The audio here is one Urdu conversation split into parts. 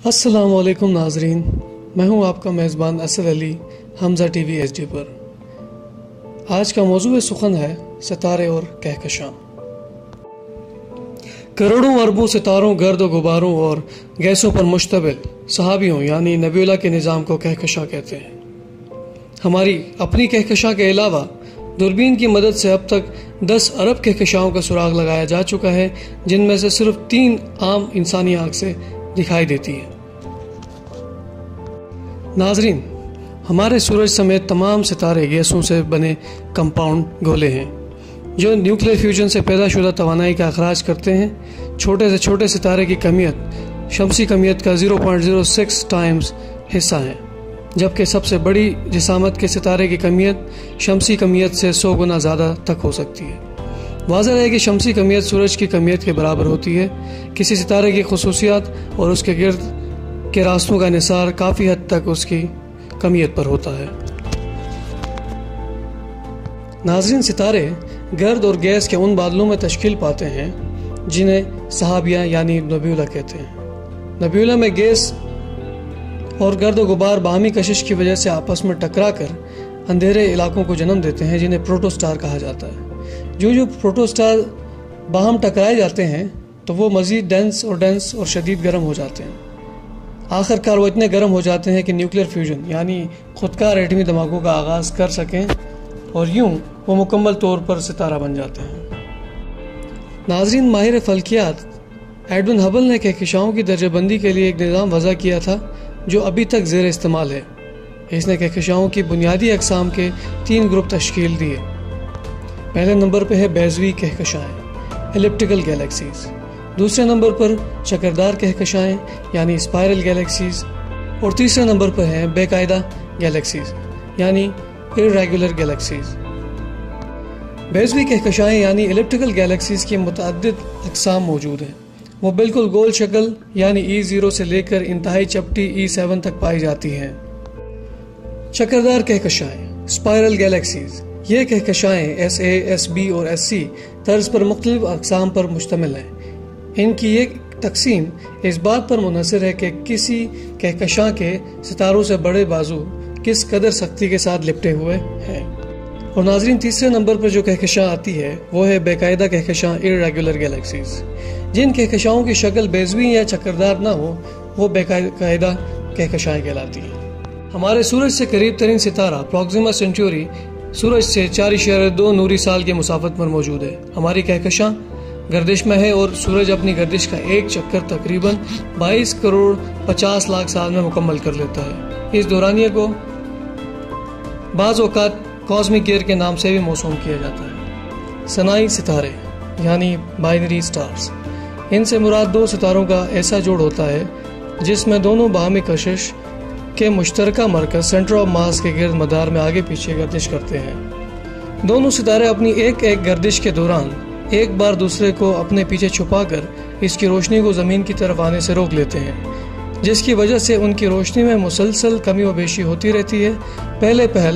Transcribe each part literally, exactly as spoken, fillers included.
السلام علیکم ناظرین، میں ہوں آپ کا میزبان Asad Ali Hamza T V H D پر۔ آج کا موضوع سخن ہے ستارے اور کہکشاں۔ کروڑوں اربوں ستاروں، گرد و غباروں اور گیسوں پر مشتمل صحابیوں یعنی نبیولہ کے نظام کو کہکشاں کہتے ہیں۔ ہماری اپنی کہکشاں کے علاوہ دوربین کی مدد سے اب تک دس ارب کہکشاؤں کا سراغ لگایا جا چکا ہے، جن میں سے صرف تین عام انسانی آنکھ سے دکھائی دیتی ہے۔ ناظرین، ہمارے سورج سمیت تمام ستارے گیسوں سے بنے کمپاؤنڈ گولے ہیں جو نیوکلیئر فیوژن سے پیدا شدہ توانائی کا اخراج کرتے ہیں۔ چھوٹے سے چھوٹے ستارے کی کمیت شمسی کمیت کا zero point zero six times حصہ ہے، جبکہ سب سے بڑی جسامت کے ستارے کی کمیت شمسی کمیت سے سو گنا زیادہ تک ہو سکتی ہے۔ واضح ہے کہ شمسی کمیت سورج کی کمیت کے برابر ہوتی ہے۔ کسی ستارے کی خصوصیات اور اس کے گرد کے راستوں کا انحصار کافی حد تک اس کی کمیت پر ہوتا ہے۔ ناظرین، ستارے گرد اور گیس کے ان بادلوں میں تشکیل پاتے ہیں جنہیں صحابیہ یعنی نبیولہ کہتے ہیں۔ نبیولہ میں گیس اور گرد و غبار باہمی کشش کی وجہ سے آپس میں ٹکرا کر اندھیرے علاقوں کو جنم دیتے ہیں جنہیں پروٹوسٹار کہا جاتا ہے۔ جو جو پروٹوسٹار باہم ٹکرائے جاتے ہیں تو وہ مزید ڈینس اور ڈینس اور شدید گرم ہو جاتے ہیں۔ آخر کار وہ اتنے گرم ہو جاتے ہیں کہ نیوکلیئر فیوژن یعنی خودکار ایٹمی دھماکوں کا آغاز کر سکیں اور یوں وہ مکمل طور پر ستارہ بن جاتے ہیں۔ ناظرین، ماہر فلکیات ایڈون ہبل نے کہکشاؤں کی درجہ بندی کے لیے ایک نظام وضع کیا تھا جو ابھی تک زیر استعمال ہے۔ اس نے کہکشاؤں کی بنیادی اقسام کے تین گروپ تشکیل دیے۔ پہلے نمبر پہ ہے بیضوی کہکشائیں الیپٹیکل گیلیکسیز، دوسرے نمبر پر چکردار کہکشائیں یعنی اسپائرل گیلیکسیز، اور تیسرے نمبر پر ہیں بے قاعدہ گیلیکسیز یعنی ارریگولر گیلیکسیز۔ بیضوی کہکشائیں یعنی الیپٹیکل گیلیکسیز کی متعدد اقسام موجود ہیں۔ وہ بالکل گول شکل یعنی ای زیرو سے لے کر انتہائی چپٹی ای سیون تک پائی جاتی ہیں۔ چکردار کہکشائیں اسپائرل گیلیکسیز، یہ کہکشائیں ایس اے، ایس بی اور ایس سی طرز پر مختلف اقسام پر مشتمل ہیں۔ ان کی یہ تقسیم اس بات پر منحصر ہے کہ کسی کہکشاں کے ستاروں سے بڑے بازو کس قدر سختی کے ساتھ لپٹے ہوئے ہیں۔ اور ناظرین، تیسرے نمبر پر جو کہکشاں آتی ہے وہ ہے بے قاعدہ کہکشاں ارریگولر گیلیکسیز۔ جن کہکشاؤں کی شکل بیضوی یا چکردار نہ ہو وہ بے قاعدہ کہکشائیں کہلاتی ہیں۔ ہمارے سورج سے قریب ترین ستارہ پروکسیما سینچوری سورج سے چار اشاریہ دو نوری سال کی مسافت پر موجود ہے۔ ہماری کہکشاں گردش میں ہے اور سورج اپنی گردش کا ایک چکر تقریباً بائیس کروڑ پچاس لاکھ سال میں مکمل کر لیتا ہے۔ اس دورانیے کو بعض اوقات کاسمک گیئر کے نام سے بھی موسوم کیا جاتا ہے۔ ثنائی ستارے یعنی بائنری سٹارز، ان سے مراد دو ستاروں کا ایسا جوڑ ہوتا ہے جس میں دونوں باہمی کشش کے مشترکہ مرکز سینٹر آف ماس کے گرد مدار میں آگے پیچھے گردش کرتے ہیں۔ دونوں ستارے اپنی ایک ایک گردش کے دوران ایک بار دوسرے کو اپنے پیچھے چھپا کر اس کی روشنی کو زمین کی طرف آنے سے روک لیتے ہیں، جس کی وجہ سے ان کی روشنی میں مسلسل کمی و بیشی ہوتی رہتی ہے۔ پہلے پہل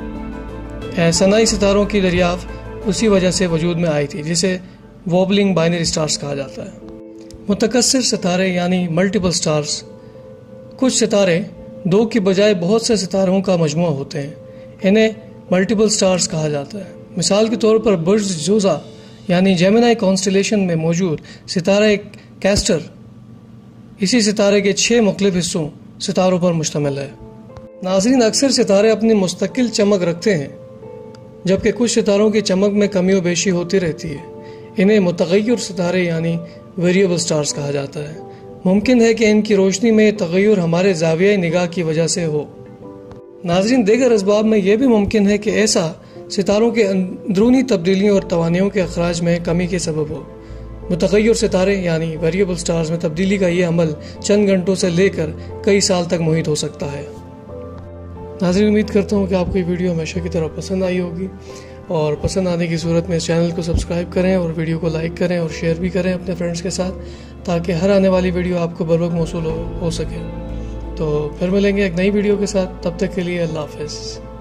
ثنائی ستاروں کی دریافت اسی وجہ سے وجود میں آئی تھی، جسے ووبلنگ بائنری سٹارز کہا جاتا ہے۔ متکثر ستارے یعنی ملٹیپل سٹارز، کچھ ستارے دو کی بجائے بہت سے ستاروں کا مجموعہ ہوتے ہیں، انہیں ملٹیپل سٹارز کہا جاتا ہے۔ مثال کے طور پر برج جوزا یعنی جیمنائی کانسٹیلیشن میں موجود ستارہ کیسٹر اسی ستارے کے چھ مختلف حصوں ستاروں پر مشتمل ہے۔ ناظرین، اکثر ستارے اپنی مستقل چمک رکھتے ہیں جبکہ کچھ ستاروں کی چمک میں کمی و بیشی ہوتی رہتی ہے۔ انہیں متغیر ستارے یعنی ویریبل سٹارز کہا جاتا ہے۔ ممکن ہے کہ ان کی روشنی میں تغیر ہمارے زاویہ نگاہ کی وجہ سے ہو۔ ناظرین، دیگر اسباب میں یہ بھی ممکن ہے کہ ایسا ستاروں کے اندرونی تبدیلیوں اور توانائیوں کے اخراج میں کمی کے سبب ہو۔ متغیر ستارے یعنی ویریبل سٹارز میں تبدیلی کا یہ عمل چند گھنٹوں سے لے کر کئی سال تک محیط ہو سکتا ہے۔ ناظرین، امید کرتا ہوں کہ آپ کو یہ ویڈیو ہمیشہ کی طرح پسند آئی ہوگی، اور پسند آنے کی صورت میں اس چینل کو سبسکرائب کریں اور ویڈیو کو لائک کریں اور شیئر بھی کریں اپنے فرینڈز کے ساتھ، تاکہ ہر آنے والی ویڈیو آپ کو بروقت موصول ہو, ہو سکے. تو پھر ملیں گے ایک نئی ویڈیو کے ساتھ. تب تک کے لیے اللہ حافظ.